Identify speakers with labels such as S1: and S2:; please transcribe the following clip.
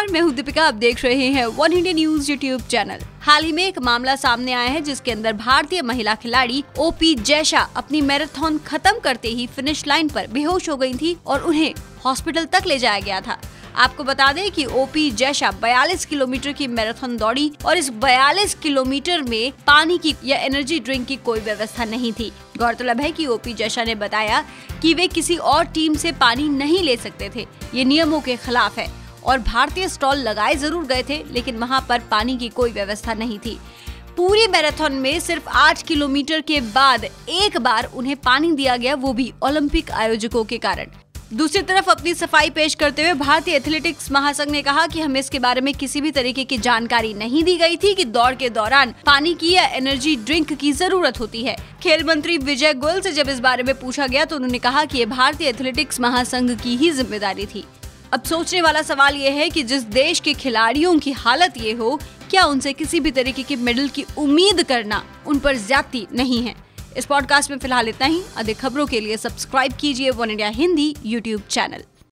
S1: नमस्कार, मैं हूं दीपिका। आप देख रहे हैं One India News YouTube channel. हाल ही में एक मामला सामने आया है जिसके अंदर भारतीय महिला खिलाड़ी ओपी जैशा अपनी मैराथन खत्म करते ही फिनिश लाइन पर बेहोश हो गई थी और उन्हें हॉस्पिटल तक ले जाया गया था। आपको बता दें कि ओपी जैशा 42 किलोमीटर की मैराथन दौड़ी और इस 42 किलोमीटर में पानी की या एनर्जी ड्रिंक की कोई व्यवस्था नहीं थी। गौरतलब है कि ओपी जैशा ने बताया कि वे किसी और टीम से पानी नहीं ले सकते थे, ये नियमों के खिलाफ है और भारतीय स्टॉल लगाए जरूर गए थे, लेकिन वहां पर पानी की कोई व्यवस्था नहीं थी। पूरी मैराथन में सिर्फ 8 किलोमीटर के बाद एक बार उन्हें पानी दिया गया, वो भी ओलंपिक आयोजकों के कारण। दूसरी तरफ अपनी सफाई पेश करते हुए भारतीय एथलेटिक्स महासंघ ने कहा कि हमें इसके बारे में किसी भी तरीके की जानकारी नहीं दी गई थी कि दौड़ के दौरान पानी की या एनर्जी ड्रिंक की जरूरत होती है। खेल मंत्री विजय गोयल से जब इस बारे में पूछा गया तो उन्होंने कहा कि ये भारतीय एथलेटिक्स महासंघ की ही जिम्मेदारी थी। अब सोचने वाला सवाल ये है कि जिस देश के खिलाड़ियों की हालत ये हो, क्या उनसे किसी भी तरीके के मेडल की उम्मीद करना उन पर ज्यादती नहीं है। इस पॉडकास्ट में फिलहाल इतना ही। अधिक खबरों के लिए सब्सक्राइब कीजिए One India Hindi YouTube channel.